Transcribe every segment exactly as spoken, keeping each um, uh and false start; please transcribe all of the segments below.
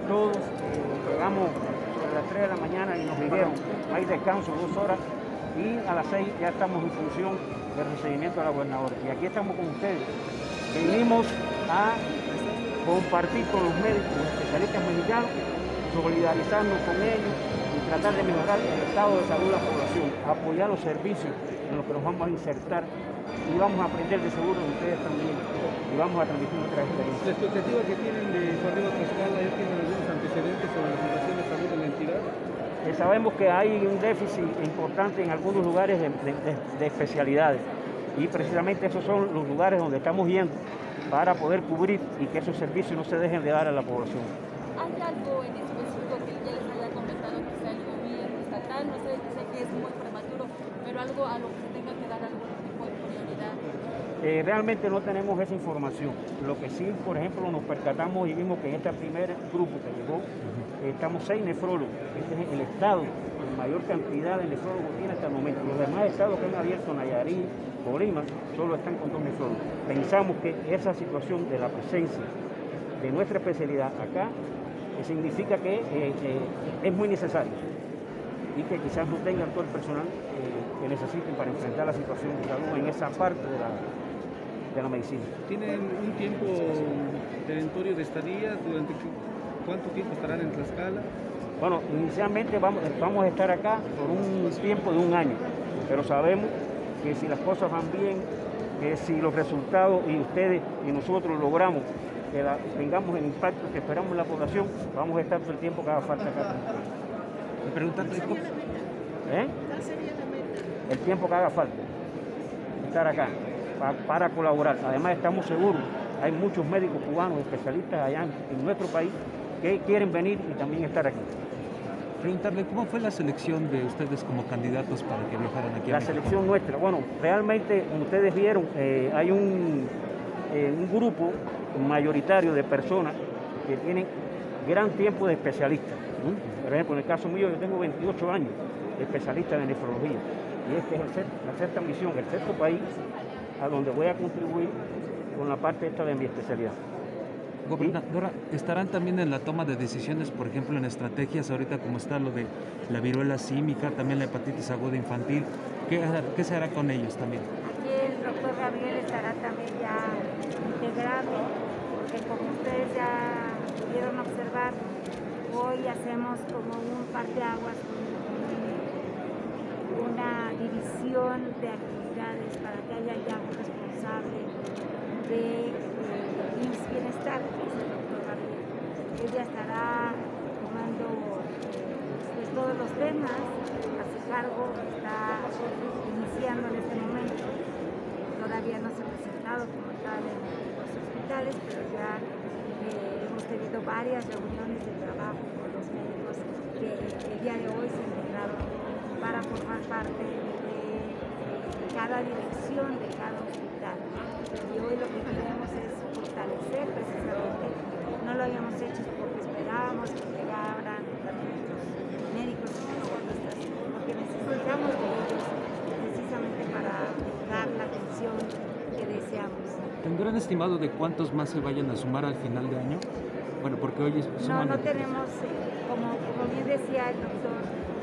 todos. Eh, llegamos a las tres de la mañana y nos dijeron, hay descanso dos horas y a las seis ya estamos en función del recibimiento de la gobernadora. Y aquí estamos con ustedes. Venimos a compartir con los médicos, los especialistas mexicanos, solidarizarnos con ellos y tratar de mejorar el estado de salud de la población, apoyar los servicios en los que nos vamos a insertar y vamos a aprender de seguro de ustedes también y vamos a transmitir nuestras experiencias. La expectativa que tienen de su arribo a Tlaxcala, ¿ya tienen algunos antecedentes sobre la situación de salud de la entidad? Eh, sabemos que hay un déficit importante en algunos lugares de, de, de, de especialidades y precisamente esos son los lugares donde estamos yendo para poder cubrir y que esos servicios no se dejen de dar a la población. ¿Hay algo en específico que ya les haya comentado quizá el gobierno estatal? No sé, sé que es muy prematuro, pero algo a lo que se tenga que dar algún tipo de prioridad. Eh, realmente no tenemos esa información. Lo que sí, por ejemplo, nos percatamos y vimos que en este primer grupo que llegó, eh, estamos seis nefrólogos. Este es el estado que mayor cantidad de nefrólogos tiene hasta el momento. Los demás estados que han abierto, Nayarit, Colima, solo están con dos nefrólogos. Pensamos que esa situación de la presencia de nuestra especialidad acá eh, significa que eh, eh, es muy necesario y que quizás no tengan todo el personal eh, que necesiten para enfrentar la situación de salud en esa parte de la, de la medicina. ¿Tienen un tiempo perentorio de estadía? ¿Durante cuánto tiempo estarán en Tlaxcala? Bueno, inicialmente vamos, vamos a estar acá por un tiempo de un año, pero sabemos que si las cosas van bien, que si los resultados y ustedes y nosotros logramos que la, tengamos el impacto que esperamos en la población, vamos a estar todo el tiempo que haga falta acá. Me preguntan, ¿Eh? El tiempo que haga falta estar acá para, para colaborar. Además estamos seguros, hay muchos médicos cubanos, especialistas allá en, en nuestro país que quieren venir y también estar aquí. Preguntarle, ¿cómo fue la selección de ustedes como candidatos para que viajaran aquí a La México? selección nuestra, bueno, realmente, como ustedes vieron, eh, hay un, eh, un grupo mayoritario de personas que tienen gran tiempo de especialistas. ¿sí? Por ejemplo, en el caso mío, yo tengo veintiocho años de especialista de nefrología y este es el set, la sexta misión, el sexto país a donde voy a contribuir con la parte esta de mi especialidad. Gobernadora, ¿estarán también en la toma de decisiones, por ejemplo, en estrategias ahorita como está lo de la viruela símica, también la hepatitis aguda infantil? ¿Qué, qué se hará con ellos también? Aquí el doctor Gabriel estará también ya integrado, porque como ustedes ya pudieron observar, hoy hacemos como un parteaguas, una división de actividades para que haya ya un responsable de I M S S Bienestar, que es el doctor Gabriel. Ella estará tomando pues, todos los temas a su cargo, está iniciando en este momento. Todavía no se ha presentado como tal en los hospitales, pero ya eh, hemos tenido varias reuniones de trabajo con los médicos que el día de hoy se integraron para formar parte de cada dirección de cada hospital. Y hoy lo que queremos es fortalecer precisamente, no lo habíamos hecho porque esperábamos que llegaran nuestros médicos especialistas, porque necesitamos de ellos precisamente para dar la atención que deseamos. ¿Tendrán estimado de cuántos más se vayan a sumar al final de año? Bueno, porque hoy es... No, no tenemos, eh, como, como bien decía el doctor,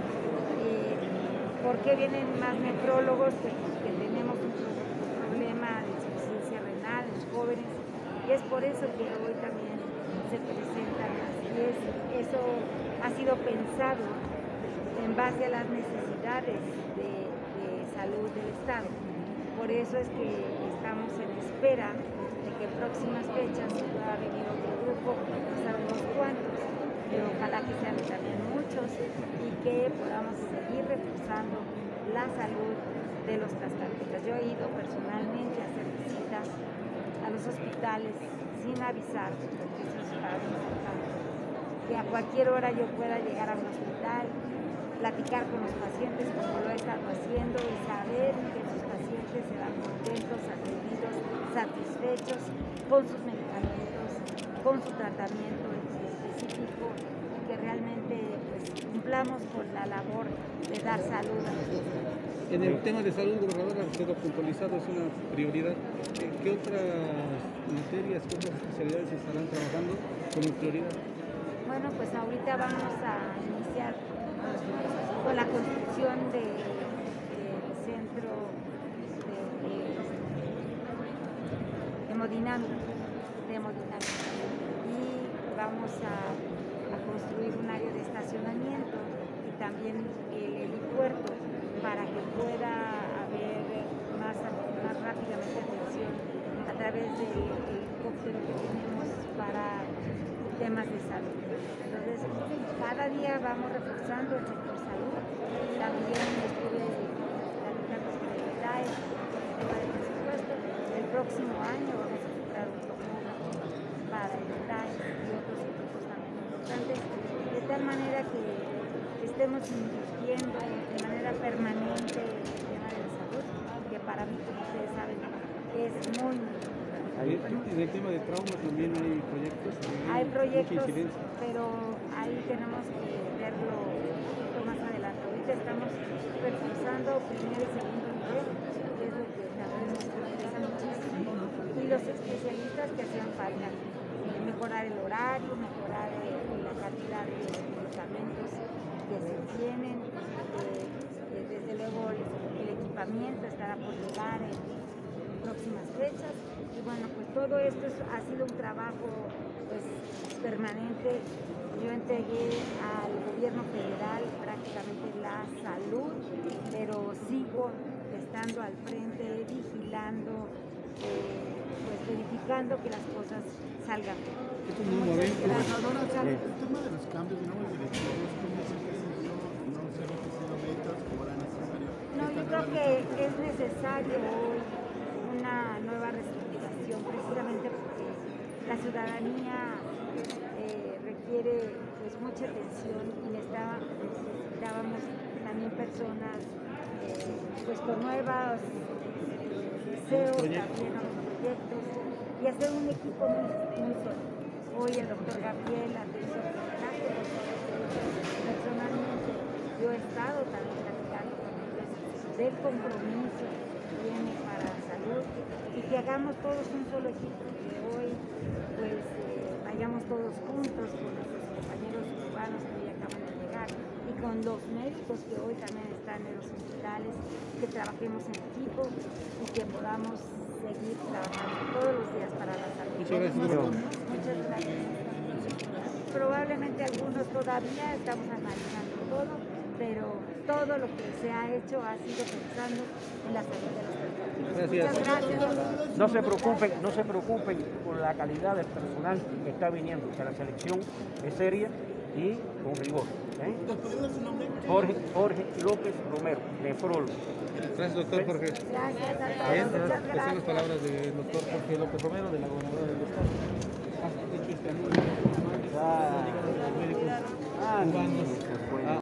eh, ¿por qué vienen más nefrólogos? Pues porque tenemos un problema de insuficiencia renal en los jóvenes y es por eso que hoy también se presentan así. Es, eso ha sido pensado en base a las necesidades de, de salud del Estado. Por eso es que estamos en espera de que en próximas fechas pueda venir otro grupo, no sabemos cuántos, pero ojalá que sean también muchos y que podamos seguir reforzando la salud de los tlaxcaltecas. Yo he ido personalmente a hacer visitas a los hospitales sin avisar, porque eso es para mí importante, que a cualquier hora yo pueda llegar a un hospital, platicar con los pacientes como lo he estado haciendo y saber que sus pacientes se van contentos, atendidos, satisfechos con sus medicamentos, con su tratamiento específico y que realmente pues, cumplamos con la labor de dar salud a los pacientes. En el tema de salud, gobernadora, usted ha puntualizado, es una prioridad. ¿Qué otras materias, qué otras especialidades estarán trabajando como prioridad? Bueno, bueno, pues ahorita vamos a iniciar con la construcción del de centro de, de, de hemodinámica, de hemodinámica. Y vamos a, a construir un área de estacionamiento y también el helipuerto para que pueda haber más, más rápidamente atención a través del helicóptero que tenemos para temas de salud. Entonces, cada día vamos reforzando el sector salud. También estuve platicando con el I T A E, el tema del presupuesto. El próximo año vamos a comprar un tomógrafo para el I T A E y otros equipos también importantes, de tal manera que estemos invirtiendo de manera permanente en el tema de la salud, que para mí, como ustedes saben, es muy importante. En el tema de trauma también hay proyectos. Hay proyectos, pero ahí tenemos que verlo un poquito más adelante. Ahorita estamos reforzando primer y segundo nivel, que es lo que también nos interesa muchísimo, y los especialistas que hacían falta, eh, mejorar el horario, mejorar eh, la calidad de los medicamentos que se tienen, eh, eh, desde luego el, el equipamiento estará por llegar en próximas fechas. Y bueno, pues todo esto es, ha sido un trabajo pues, permanente. Yo entregué al gobierno federal prácticamente la salud, pero sigo estando al frente, vigilando, eh, pues verificando que las cosas salgan bien. Esto es muy momento. El tema de los cambios de nuevos directivos, ¿cómo es que se no, no se han ofrecido metas como era necesario? No, yo creo que es necesario hoy una nueva reestructuración, precisamente porque la ciudadanía eh, requiere pues mucha atención y necesitaba, necesitábamos también personas eh, pues con nuevos deseos, también nuevos proyectos y hacer un equipo muy, muy sólido. Hoy el doctor Gabriel Atencio personalmente, yo he estado también platicando con ellos del compromiso que tiene para la salud y que hagamos todos un solo equipo, que hoy pues eh, vayamos todos juntos con nuestros compañeros cubanos que hoy acaban de llegar y con los médicos que hoy también están en los hospitales, que trabajemos en equipo y que podamos seguir trabajando todos los días para la salud. Muchas gracias. Muchas gracias. Probablemente algunos todavía estamos analizando todo, pero todo lo que se ha hecho ha sido pensando en la salud de las personas. Gracias. Muchas gracias. No se preocupen, no se preocupen por la calidad del personal que está viniendo, que la selección es seria y con rigor. ¿eh? Jorge, Jorge López Romero, nefrólogo. Gracias, doctor Jorge. Gracias a todos. Bien, Muchas estas son las gracias. palabras del doctor Jorge López Romero, de la gobernadora del estado. Ha hecho este anuncio. Ah, Los médicos ah, cubanos